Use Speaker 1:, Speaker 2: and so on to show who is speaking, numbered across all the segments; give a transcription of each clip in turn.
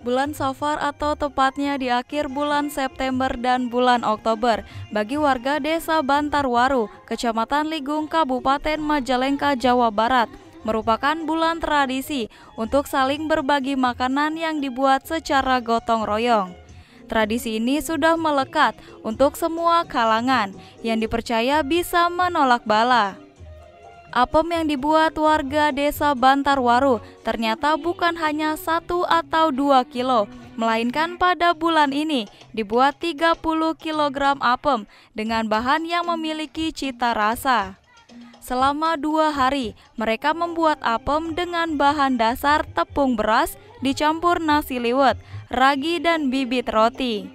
Speaker 1: Bulan Safar atau tepatnya di akhir bulan September dan bulan Oktober bagi warga Desa Bantarwaru, Kecamatan Ligung, Kabupaten Majalengka, Jawa Barat merupakan bulan tradisi untuk saling berbagi makanan yang dibuat secara gotong royong. Tradisi ini sudah melekat untuk semua kalangan yang dipercaya bisa menolak bala. Apem yang dibuat warga Desa Bantarwaru ternyata bukan hanya 1 atau 2 kilo, melainkan pada bulan ini dibuat 30 kg apem dengan bahan yang memiliki cita rasa. Selama 2 hari, mereka membuat apem dengan bahan dasar tepung beras dicampur nasi liwet, ragi, dan bibit roti.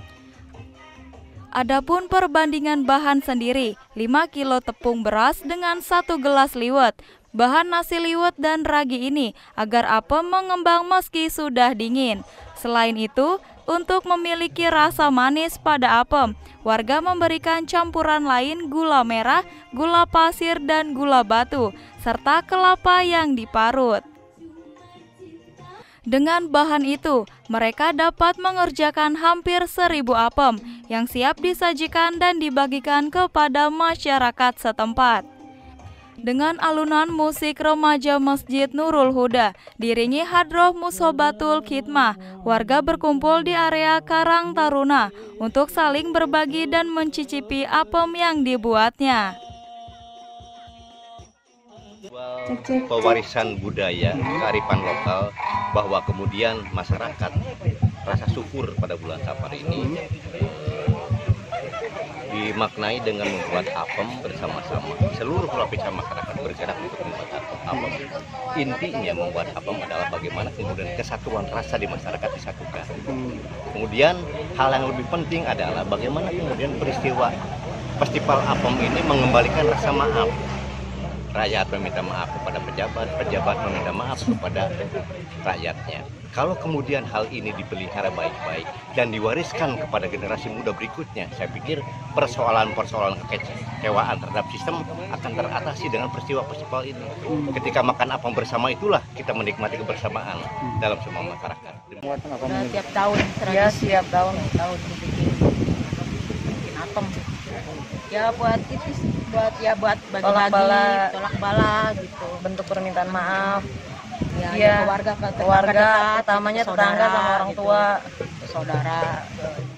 Speaker 1: Adapun perbandingan bahan sendiri, 5 kilo tepung beras dengan 1 gelas liwet. Bahan nasi liwet dan ragi ini agar apem mengembang meski sudah dingin. Selain itu, untuk memiliki rasa manis pada apem, warga memberikan campuran lain gula merah, gula pasir, dan gula batu, serta kelapa yang diparut. Dengan bahan itu, mereka dapat mengerjakan hampir 1000 apem yang siap disajikan dan dibagikan kepada masyarakat setempat. Dengan alunan musik remaja Masjid Nurul Huda, diiringi hadroh musobatul khidmah, warga berkumpul di area Karang Taruna untuk saling berbagi dan mencicipi apem yang dibuatnya.
Speaker 2: Pewarisan budaya, kearifan lokal, bahwa kemudian masyarakat rasa syukur pada bulan Safar ini dimaknai dengan membuat apem bersama-sama. Seluruh lapisan masyarakat bergerak untuk membuat apem. Intinya membuat apem adalah bagaimana kemudian kesatuan rasa di masyarakat disatukan. Kemudian hal yang lebih penting adalah bagaimana kemudian peristiwa festival apem ini mengembalikan rasa maaf. Rakyat meminta maaf kepada pejabat, pejabat meminta maaf kepada rakyatnya. Kalau kemudian hal ini dipelihara baik-baik dan diwariskan kepada generasi muda berikutnya, saya pikir persoalan-persoalan kekecewaan terhadap sistem akan teratasi dengan peristiwa festival ini. Ketika makan apem bersama itulah kita menikmati kebersamaan dalam semua masyarakat.
Speaker 3: Tiap tahun tradisi. Ya, tiap tahun bikin apem. Ya buat itu, buat bagi-bagi, tolak bala gitu. Bentuk permintaan maaf. Ya, ke warga, utamanya tetangga sama orang tua, saudara.